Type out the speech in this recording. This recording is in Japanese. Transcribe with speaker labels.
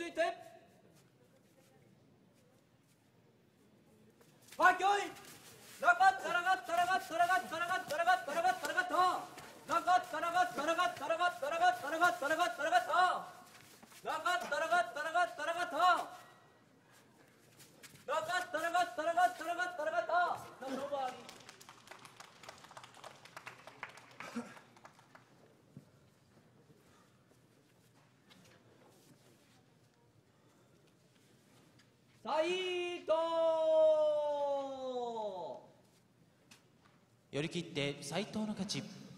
Speaker 1: いてはい、教員なかったらがったらがったらがったらがったらがったらがったらがったなかったらがったらがったらがったらがったらがったらがったらがったなかったらがったらがったらがったなかったらがったらがったらがったらがったなのばり斉藤
Speaker 2: 寄り切って斉藤の勝ち。